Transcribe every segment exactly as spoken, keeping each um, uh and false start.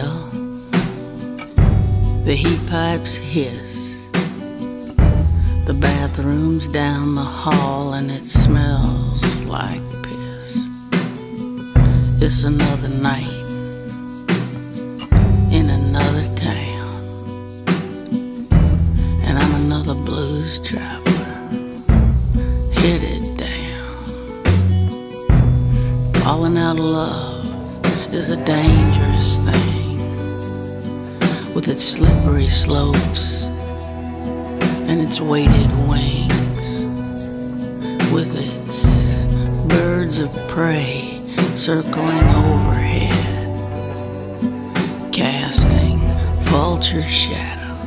Well, the heat pipes hiss, the bathroom's down the hall, and it smells like piss. It's another night in another town, and I'm another blues traveler, headed down. Falling out of love is a dangerous thing, with its slippery slopes and its weighted wings, with its birds of prey circling overhead, casting vulture shadows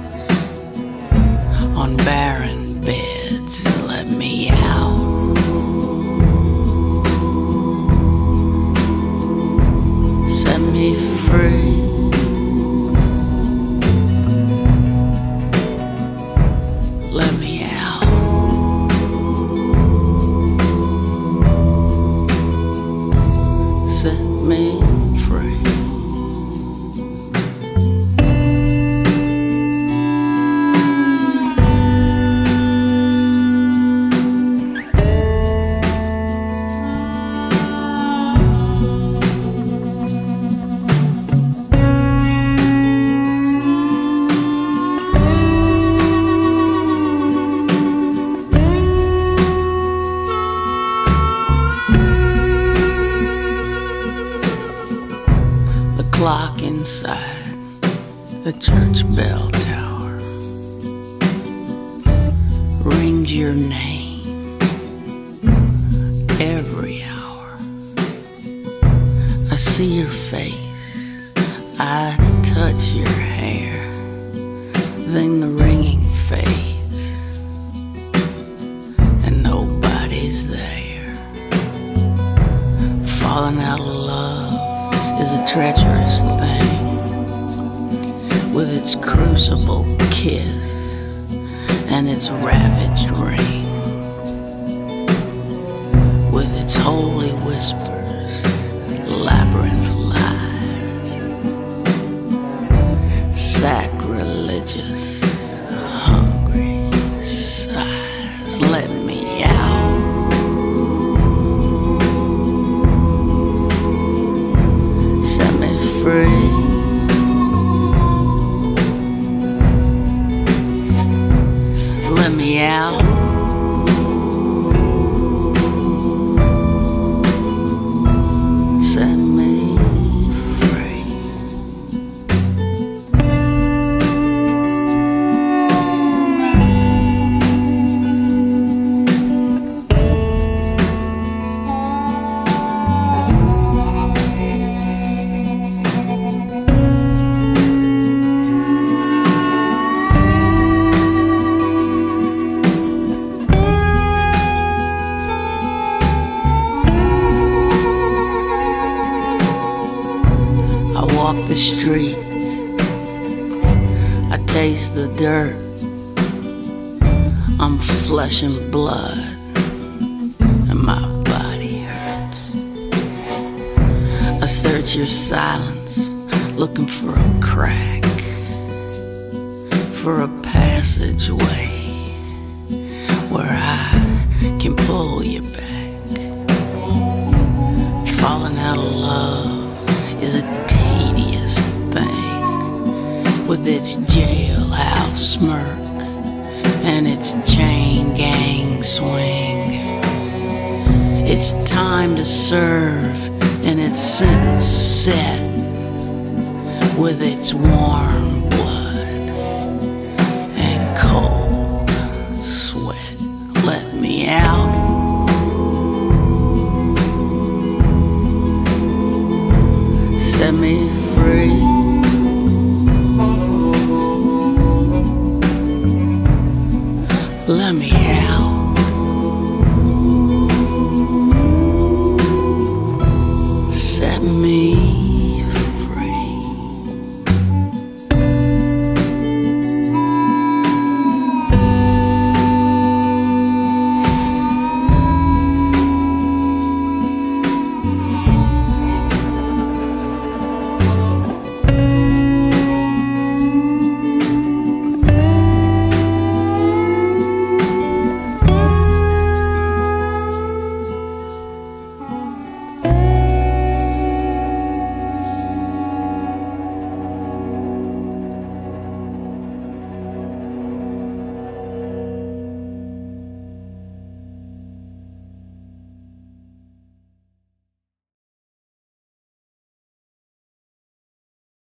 on barren beds. Let me out. Set me free. Let me out. Set me free. Clock inside the church bell tower rings your name every hour. I see your face, I touch your hair, then the ringing fades and nobody's there. Falling out of love is a treacherous thing, with its crucible kiss and its ravaged ring, with its holy whispers, labyrinth lies, sacrilegious, hungry sighs. Let me out. Set me free. Let me out. Set me free. I walk the streets, I taste the dirt, I'm flesh and blood, and my body hurts. I search your silence, looking for a crack, for a passageway where I can pull you back. Falling out of love is a tedious thing, with its jailhouse smirk and its chain gang swing. It's time to serve and its sentence set, with its warm blood and cold sweat. Let me out. Set me